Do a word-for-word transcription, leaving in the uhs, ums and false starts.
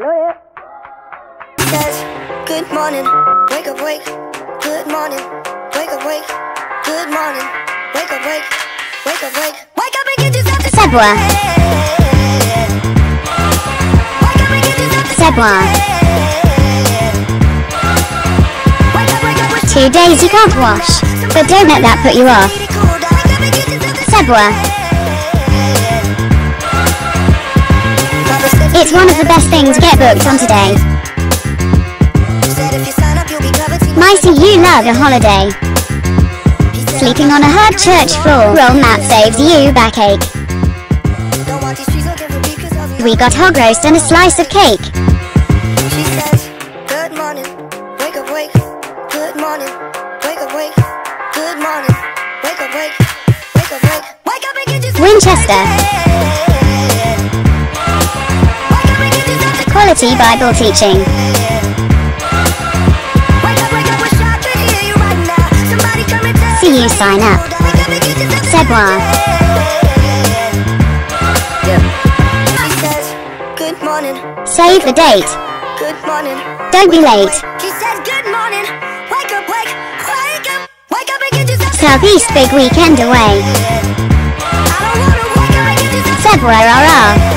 Says, good morning, wake up, wake. Good morning, wake up, wake. Good morning, wake up, wake. Wake up, wake. Wake up and get yourself to sebwa. Wake up and get yourself to sebwa. Wake up, wake up, wake up. Two days you can't wash, but don't let that put you off. Sebwa. It's one of the best things. Get booked on today. My see you love a holiday. Sleeping on a hard church floor. Roll mat saves you backache. We got hog roast and a slice of cake. She says, good morning, wake up, wake. Good morning, wake up, wake. Good morning, wake up, wake. Wake up, wake. Wake up and get yourself Winchester. Quality Bible teaching. See you sign up. sebwa. She says, good morning, Save the date. good morning. Don't be late. She says, good morning, wake up, wake, wake up, wake up and get yourself. Southeast big weekend away. I don't wanna wake up and get yourself. sebwa rah rah.